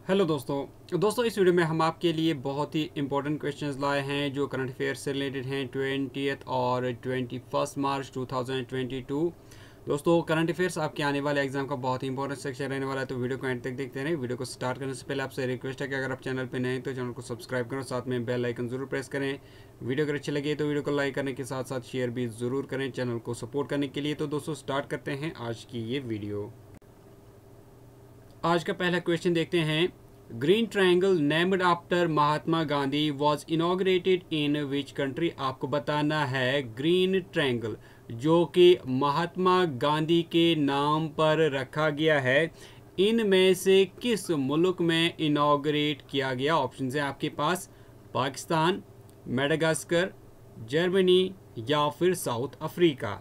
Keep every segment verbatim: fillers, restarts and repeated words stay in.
Hello दोस्तों दोस्तों इस वीडियो में हम आपके लिए बहुत ही इंपॉर्टेंट क्वेश्चंस लाए हैं जो करंट अफेयर से रिलेटेड हैं ट्वेंटियथ और twenty first March two thousand twenty two. दोस्तों करंट अफेयर्स आपके आने वाले एग्जाम का बहुत ही इंपॉर्टेंट सेक्शन रहने वाला है, तो वीडियो को एंड तक देखते रहें। वीडियो को स्टार्ट करने से पहले आपसे रिक्वेस्ट है कि अगर आप चैनल पर नए हैं तो चैनल को सब्सक्राइब करें, साथ में बेल आइकन जरूर प्रेस करें। वीडियो अगर अच्छी लगे तो वीडियो को लाइक करने के साथ साथ शेयर भी जरूर करें चैनल को सपोर्ट करने के लिए। तो दोस्तों स्टार्ट करते हैं आज की ये वीडियो। आज का पहला क्वेश्चन देखते हैं। Green triangle named after Mahatma Gandhi was inaugurated in which country. आपको बताना है ग्रीन ट्रायंगल जो कि महात्मा गांधी के नाम पर रखा गया है, इनमें से किस मुल्क में इनॉग्रेट किया गया। ऑप्शन है आपके पास पाकिस्तान, मेडागास्कर, जर्मनी या फिर साउथ अफ्रीका।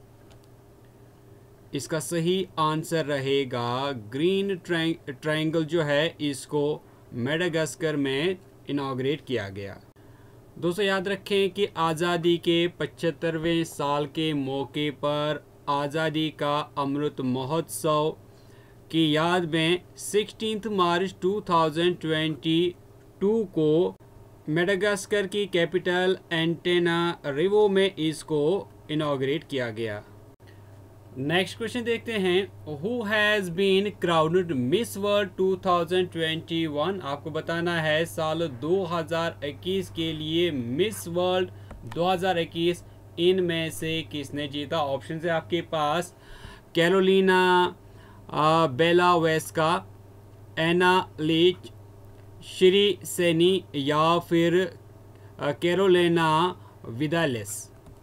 इसका सही आंसर रहेगा ग्रीन ट्रायंगल जो है इसको मेडागास्कर में इनॉग्रेट किया गया। दोस्तों याद रखें कि आज़ादी के पचहत्तरवें साल के मौके पर आज़ादी का अमृत महोत्सव की याद में sixteenth March two thousand twenty two को मेडागास्कर की कैपिटल एंटेनारिवो में इसको इनॉग्रेट किया गया। नेक्स्ट क्वेश्चन देखते हैं। Who has been crowned Miss World two thousand twenty one. आपको बताना है साल दो हज़ार इक्कीस के लिए मिस वर्ल्ड दो हज़ार इक्कीस इनमें से किसने जीता। ऑप्शन है आपके पास Karolina Bielawska, Anna Leach, Shree Saini या फिर कैरोलिना विदालेस।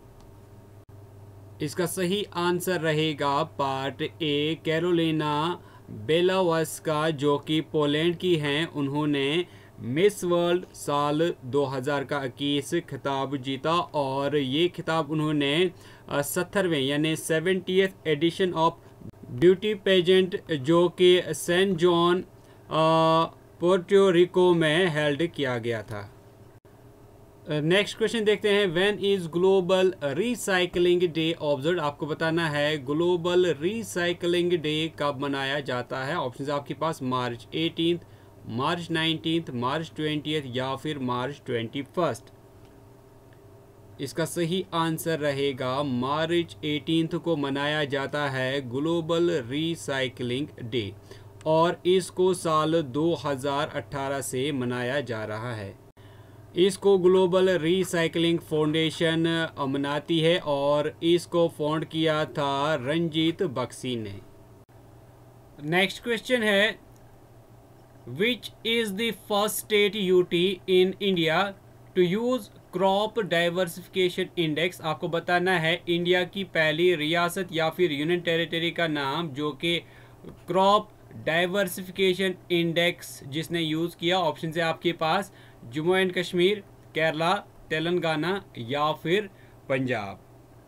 इसका सही आंसर रहेगा पार्ट ए कैरोलिना बेलावेस्का जो कि पोलैंड की हैं। उन्होंने मिस वर्ल्ड साल दो हज़ार का इक्कीस खिताब जीता और ये खिताब उन्होंने सत्तरवें यानी seventieth edition of beauty pageant जो कि सेंट जॉन पोर्टो रिको में हेल्ड किया गया था। नेक्स्ट क्वेश्चन देखते हैं। When is global recycling day observe. आपको बताना है ग्लोबल रिसाइकलिंग डे कब मनाया जाता है। ऑप्शन आपके पास March eighteenth, March nineteenth, March twentieth या फिर मार्च ट्वेंटी फर्स्ट। इसका सही आंसर रहेगा मार्च एटीन्थ को मनाया जाता है ग्लोबल रिसाइकलिंग डे और इसको साल दो हज़ार अठारह से मनाया जा रहा है। इसको ग्लोबल रिसाइकलिंग फाउंडेशन मनाती है और इसको फाउंड किया था रंजीत बख्शी ने। नेक्स्ट क्वेश्चन है। Which is the first state UT in India to use crop diversification index. आपको बताना है इंडिया की पहली रियासत या फिर यूनियन टेरिटरी का नाम जो कि क्रॉप डाइवर्सिफिकेशन इंडेक्स जिसने यूज किया। ऑप्शन है आपके पास जम्मू एंड कश्मीर, केरला, तेलंगाना या फिर पंजाब।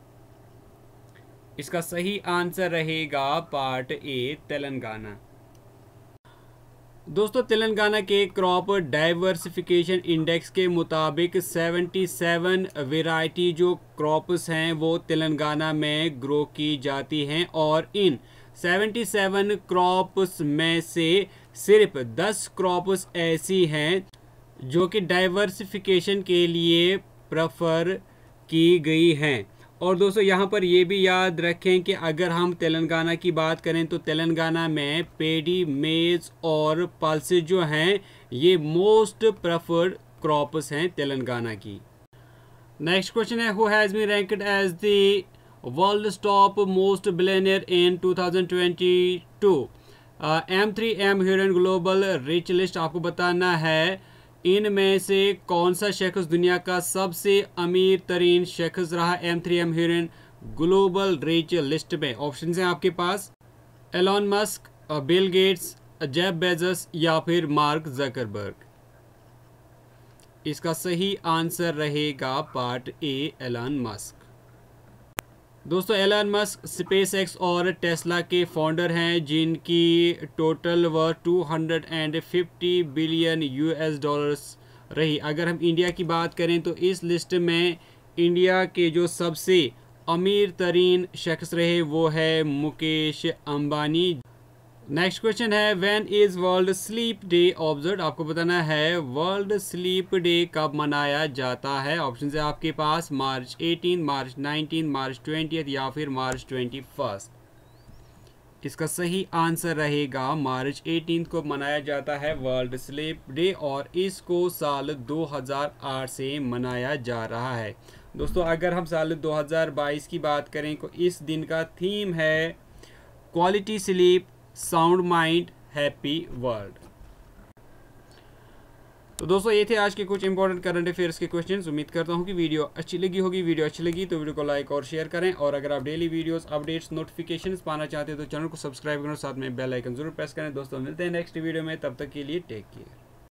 इसका सही आंसर रहेगा पार्ट ए तेलंगाना। दोस्तों तेलंगाना के क्रॉप डाइवर्सिफिकेशन इंडेक्स के मुताबिक सतहत्तर वैरायटी जो क्रॉप्स हैं वो तेलंगाना में ग्रो की जाती हैं और इन सतहत्तर क्रॉप्स में से सिर्फ दस क्रॉप्स ऐसी हैं जो कि डाइवर्सिफिकेशन के लिए प्रेफर की गई हैं। और दोस्तों यहाँ पर ये भी याद रखें कि अगर हम तेलंगाना की बात करें तो तेलंगाना में पेडी, मेज और पल्सेस जो हैं ये मोस्ट प्रेफर्ड क्रॉप्स हैं तेलंगाना की। नेक्स्ट क्वेश्चन है। Who has been ranked as the world top most billionaire in two thousand twenty two. M three M Hurun global rich list. आपको बताना है इनमें से कौन सा शख्स दुनिया का सबसे अमीर तरीन शख्स रहा M three M Hurun global rich list में। ऑप्शन हैं आपके पास Elon Musk, Bill Gates, Jeff Bezos या फिर मार्क जकरबर्ग। इसका सही आंसर रहेगा पार्ट ए एलॉन मस्क। दोस्तों एलन मस्क स्पेस एक्स और टेस्ला के फाउंडर हैं जिनकी total worth two hundred fifty billion US dollars रही। अगर हम इंडिया की बात करें तो इस लिस्ट में इंडिया के जो सबसे अमीर तरीन शख्स रहे वो है मुकेश अंबानी नेक्स्ट क्वेश्चन है when is world sleep day observe. आपको बताना है वर्ल्ड स्लीप डे कब मनाया जाता है। ऑप्शन है आपके पास March eighteen, March nineteen, March twenty या फिर मार्च ट्वेंटी फर्स्ट। इसका सही आंसर रहेगा मार्च एटीन को मनाया जाता है वर्ल्ड स्लीप डे और इसको साल दो हज़ार आठ से मनाया जा रहा है। दोस्तों अगर हम साल दो हज़ार बाईस की बात करें तो इस दिन का थीम है quality sleep, sound mind, happy world. तो दोस्तों ये थे आज के कुछ इंपॉर्टेंट करंट अफेयर्स के क्वेश्चंस। उम्मीद करता हूँ कि वीडियो अच्छी लगी होगी। वीडियो अच्छी लगी तो वीडियो को लाइक और शेयर करें और अगर आप डेली वीडियोस अपडेट्स नोटिफिकेशंस पाना चाहते हैं तो चैनल को सब्सक्राइब करें, साथ में बेल आइकन जरूर प्रेस करें। दोस्तों मिलते हैं नेक्स्ट वीडियो में, तब तक के लिए टेक केयर।